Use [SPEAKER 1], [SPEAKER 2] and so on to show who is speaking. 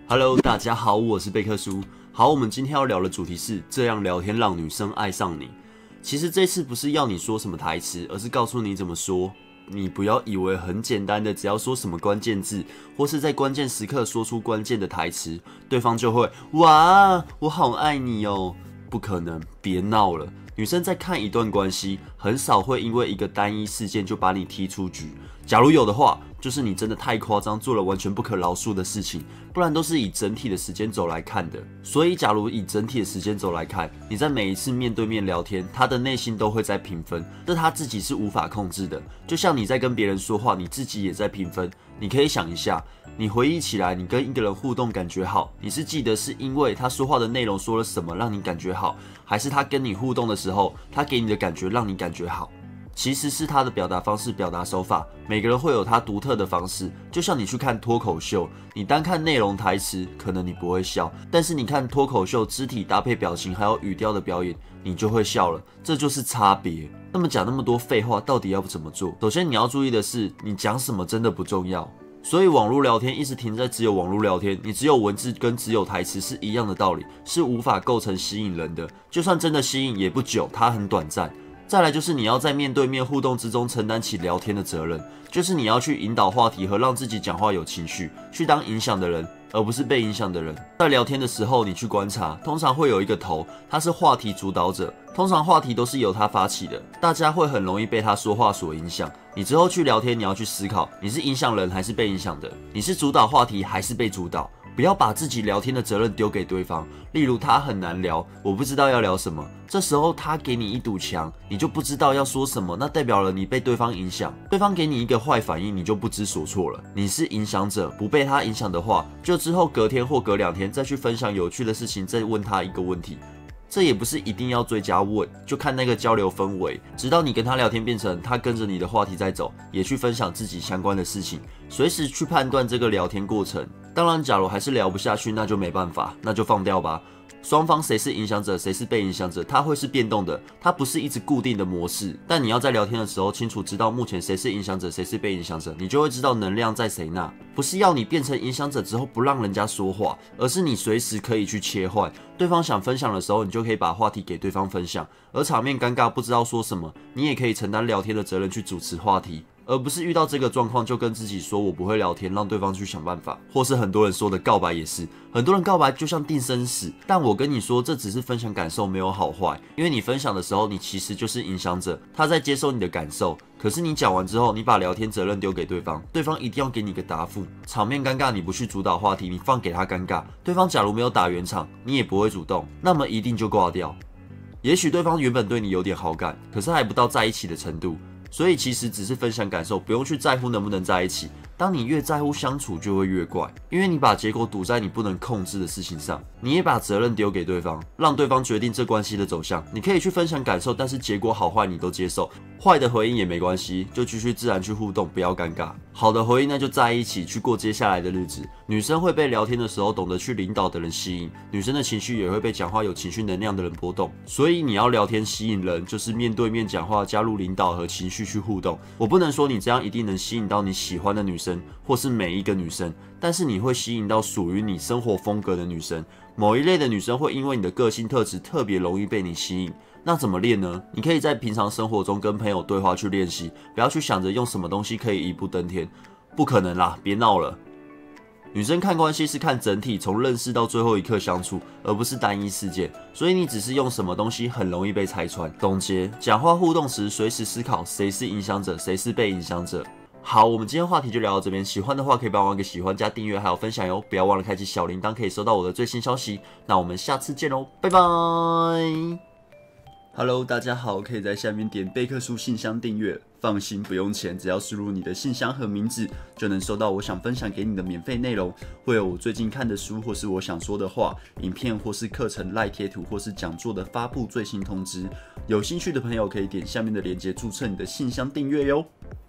[SPEAKER 1] Hello， 大家好，我是贝克叔。好，我们今天要聊的主题是这样聊天让女生爱上你。其实这次不是要你说什么台词，而是告诉你怎么说。你不要以为很简单的，只要说什么关键字，或是在关键时刻说出关键的台词，对方就会哇，我好爱你哦。不可能，别闹了。女生在看一段关系，很少会因为一个单一事件就把你踢出局。假如有的话，就是你真的太夸张，做了完全不可饶恕的事情，不然都是以整体的时间轴来看的。所以，假如以整体的时间轴来看，你在每一次面对面聊天，他的内心都会在评分，这他自己是无法控制的。就像你在跟别人说话，你自己也在评分。你可以想一下，你回忆起来，你跟一个人互动感觉好，你是记得是因为他说话的内容说了什么让你感觉好，还是他跟你互动的时候，他给你的感觉让你感觉好？其实是他的表达方式、表达手法，每个人会有他独特的方式。就像你去看脱口秀，你单看内容台词，可能你不会笑，但是你看脱口秀肢体搭配表情还有语调的表演，你就会笑了，这就是差别。那么讲那么多废话，到底要怎么做？首先你要注意的是，你讲什么真的不重要。所以网络聊天一直停在只有网络聊天，你只有文字跟只有台词是一样的道理，是无法构成吸引人的。就算真的吸引，也不久，它很短暂。再来就是你要在面对面互动之中承担起聊天的责任，就是你要去引导话题和让自己讲话有情绪，去当影响的人，而不是被影响的人。在聊天的时候，你去观察，通常会有一个头，他是话题主导者，通常话题都是由他发起的，大家会很容易被他说话所影响。你之后去聊天，你要去思考，你是影响人还是被影响的？你是主导话题还是被主导？不要把自己聊天的责任丢给对方。例如他很难聊，我不知道要聊什么，这时候他给你一堵墙，你就不知道要说什么，那代表了你被对方影响。对方给你一个坏反应，你就不知所措了。你是影响者，不被他影响的话，就之后隔天或隔2天再去分享有趣的事情，再问他一个问题。这也不是一定要追加问，就看那个交流氛围，直到你跟他聊天变成他跟着你的话题在走，也去分享自己相关的事情，随时去判断这个聊天过程。当然，假如还是聊不下去，那就没办法，那就放掉吧。双方谁是影响者，谁是被影响者，它会是变动的，它不是一直固定的模式。但你要在聊天的时候清楚知道目前谁是影响者，谁是被影响者，你就会知道能量在谁那。不是要你变成影响者之后不让人家说话，而是你随时可以去切换。对方想分享的时候，你就可以把话题给对方分享。而场面尴尬不知道说什么，你也可以承担聊天的责任去主持话题。而不是遇到这个状况就跟自己说我不会聊天，让对方去想办法。或是很多人说的告白也是，很多人告白就像定生死，但我跟你说这只是分享感受，没有好坏。因为你分享的时候，你其实就是影响者，他在接受你的感受。可是你讲完之后，你把聊天责任丢给对方，对方一定要给你个答复。场面尴尬，你不去主导话题，你放给他尴尬。对方假如没有打圆场，你也不会主动，那么一定就挂掉。也许对方原本对你有点好感，可是还不到在一起的程度。所以其实只是分享感受，不用去在乎能不能在一起。当你越在乎相处，就会越怪，因为你把结果赌在你不能控制的事情上，你也把责任丢给对方，让对方决定这关系的走向。你可以去分享感受，但是结果好坏你都接受，坏的回应也没关系，就继续自然去互动，不要尴尬。好的回应那就在一起去过接下来的日子。女生会被聊天的时候懂得去领导的人吸引，女生的情绪也会被讲话有情绪能量的人波动。所以你要聊天吸引人，就是面对面讲话，加入领导和情绪去互动。我不能说你这样一定能吸引到你喜欢的女生，或是每一个女生，但是你会吸引到属于你生活风格的女生。某一类的女生会因为你的个性特质特别容易被你吸引。那怎么练呢？你可以在平常生活中跟朋友对话去练习，不要去想着用什么东西可以一步登天，不可能啦，别闹了。女生看关系是看整体，从认识到最后一刻相处，而不是单一事件。所以你只是用什么东西，很容易被拆穿。总结：讲话互动时，随时思考谁是影响者，谁是被影响者。好，我们今天话题就聊到这边。喜欢的话可以帮我按个喜欢、加订阅，还有分享哟。不要忘了开启小铃铛，可以收到我的最新消息。那我们下次见喽，拜拜。Hello， 大家好，可以在下面点贝克书信箱订阅，放心不用钱，只要输入你的信箱和名字，就能收到我想分享给你的免费内容，会有我最近看的书，或是我想说的话、影片或是课程赖贴图，或是讲座的发布最新通知。有兴趣的朋友可以点下面的链接注册你的信箱订阅哟。